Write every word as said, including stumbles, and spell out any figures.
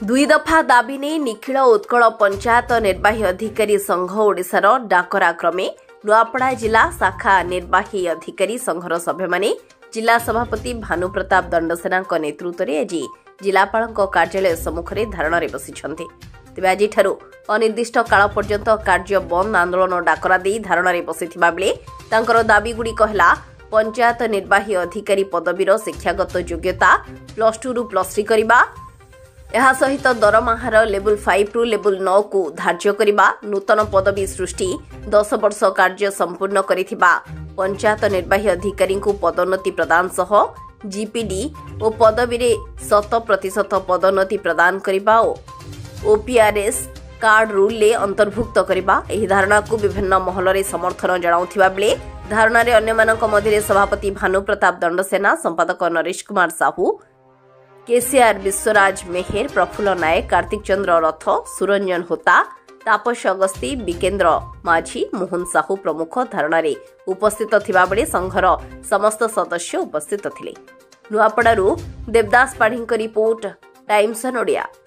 दुई दफा दाबी नहीं निखिल उत्कल पंचायत निर्वाही अधिकारी संघ ओडिशार डाकरा क्रमे नुआपड़ा जिला शाखा निर्वाही अधिकारी संघर सभ्य माने जिला सभापति भानु प्रताप दंडसेना नेतृत्व में आज जिलापाल कार्यालय सम्मुख में धारणा बसिछन्ते। तेज आज अनिर्दिष्ट काल पर्यंत कार्य बंद आंदोलन डाकरा दे धारणा बसिथिबा बेले तांकर दाबीगुड़िक है पंचायत निर्वाही अधिकारी पदवीर शिक्षागत योग्यता प्लस टू रु प्लस थ्री करबा, यह सहित दरमाहार लेवल फाइव रु लेवल नौ को धार्य करबा, नूतन पदवी सृष्टि, दस वर्ष कार्य संपूर्ण करिथिबा पंचायत निर्वाही अधिकारी को पदोन्नति प्रदान सह जीपीडी और पदवी रे शत प्रतिशत पदोन्नति प्रदान करबा और ओपीआरएस कार्ड रूल ले अंतर्भुक्त करबा। एही धारणा को विभिन्न महल रे समर्थन जणाउथिबा बेले धारणा रे अन्य मानक मध्य सभापति भानु प्रताप दंडसेना, संपादक नरेश कुमार साहू, केसीआर विश्वराज मेहेर, प्रफुल्ल नायक, कार्तिक चंद्र रथ, सुरंजन होता, तापस अगस्ती, विकेन्द्र माझी, मोहन साहू प्रमुख धारणा रे उपस्थित थिबा बेले संघर समस्त सदस्य उपस्थित थिले। नुआपड़ारू Devdas Padhi report, Times on Odia.